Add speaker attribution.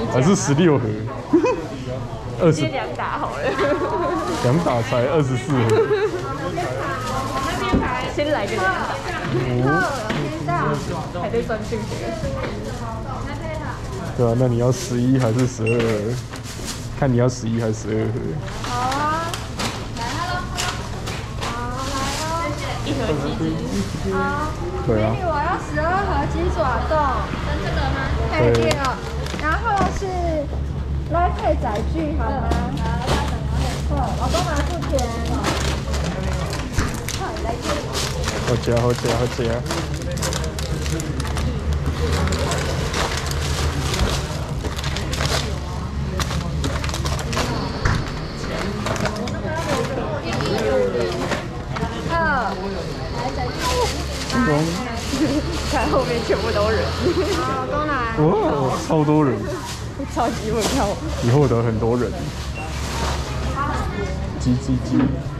Speaker 1: 还是16盒？20
Speaker 2: 2打好了。
Speaker 1: 2打才24盒。
Speaker 2: 先来个2打。还得算进去。
Speaker 1: 对啊，那你要11还是12盒？看你要11还是12盒。
Speaker 3: 好啊，来喽，好来喽，
Speaker 2: 一盒鸡鸡。
Speaker 3: 好，
Speaker 1: 对啊
Speaker 3: 美女，我要12盒鸡爪冻，跟这个吗？配
Speaker 1: 对
Speaker 3: 料，然后是来配载具，好吗？好，老公拿付钱。好，来这。
Speaker 1: 好吃，好吃，好吃。
Speaker 2: 看后面全部都人。
Speaker 3: 好，老公来。
Speaker 1: 哇，超多人，
Speaker 2: 超级稳靠。
Speaker 1: 以后的很多人。鸡鸡鸡。